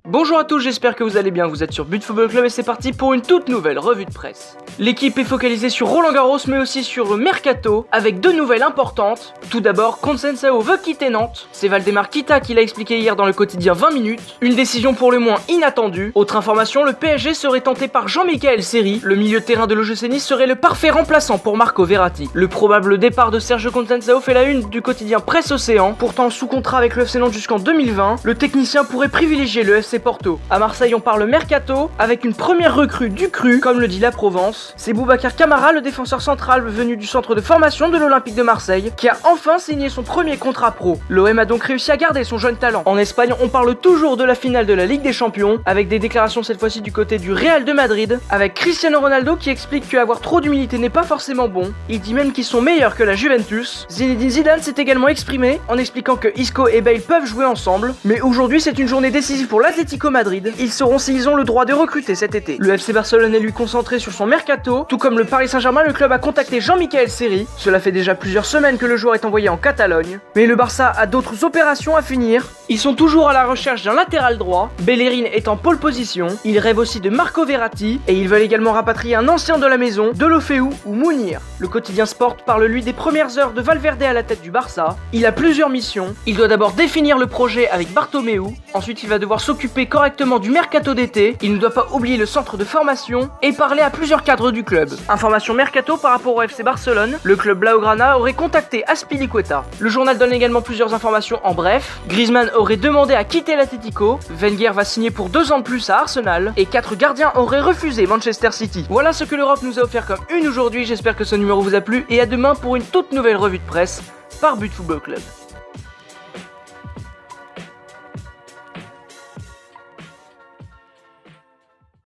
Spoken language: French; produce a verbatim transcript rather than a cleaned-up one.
Bonjour à tous, j'espère que vous allez bien, vous êtes sur But Football Club et c'est parti pour une toute nouvelle revue de presse. L'équipe est focalisée sur Roland Garros mais aussi sur Mercato avec deux nouvelles importantes. Tout d'abord, Conceição veut quitter Nantes, c'est Valdemar Kita qui l'a expliqué hier dans le quotidien vingt minutes. Une décision pour le moins inattendue. Autre information, le P S G serait tenté par Jean-Michel Seri. Le milieu de terrain de l'O G C Nice serait le parfait remplaçant pour Marco Verratti. Le probable départ de Sergio Conceição fait la une du quotidien Presse Océan. Pourtant sous contrat avec le F C Nantes jusqu'en deux mille vingt, le technicien pourrait privilégier le F C Porto. À Marseille, on parle Mercato avec une première recrue du cru, comme le dit la Provence. C'est Boubacar Kamara, le défenseur central venu du centre de formation de l'Olympique de Marseille, qui a enfin signé son premier contrat pro. L'O M a donc réussi à garder son jeune talent. En Espagne, on parle toujours de la finale de la Ligue des Champions, avec des déclarations cette fois-ci du côté du Real de Madrid, avec Cristiano Ronaldo qui explique qu'avoir trop d'humilité n'est pas forcément bon. Il dit même qu'ils sont meilleurs que la Juventus. Zinedine Zidane s'est également exprimé en expliquant que Isco et Bale peuvent jouer ensemble, mais aujourd'hui c'est une journée décisive pour l'Atlético Madrid. Ils sauront s'ils ont le droit de recruter cet été. Le F C Barcelone est lui concentré sur son mercato, tout comme le Paris Saint-Germain, le club a contacté Jean-Michel Seri. Cela fait déjà plusieurs semaines que le joueur est envoyé en Catalogne, mais le Barça a d'autres opérations à finir. Ils sont toujours à la recherche d'un latéral droit, Bellerin est en pole position, ils rêvent aussi de Marco Verratti, et ils veulent également rapatrier un ancien de la maison, Deulofeu ou Mounir. Le quotidien Sport parle lui des premières heures de Valverde à la tête du Barça. Il a plusieurs missions, il doit d'abord définir le projet avec Bartomeu, ensuite il va devoir s'occuper correctement du mercato d'été, il ne doit pas oublier le centre de formation et parler à plusieurs cadres du club. Information mercato par rapport au F C Barcelone, le club Blaugrana aurait contacté Azpilicueta. Le journal donne également plusieurs informations en bref. Griezmann aurait demandé à quitter l'Atlético, Wenger va signer pour deux ans de plus à Arsenal et quatre gardiens auraient refusé Manchester City. Voilà ce que l'Europe nous a offert comme une aujourd'hui, j'espère que ce numéro vous a plu et à demain pour une toute nouvelle revue de presse par But Football Club.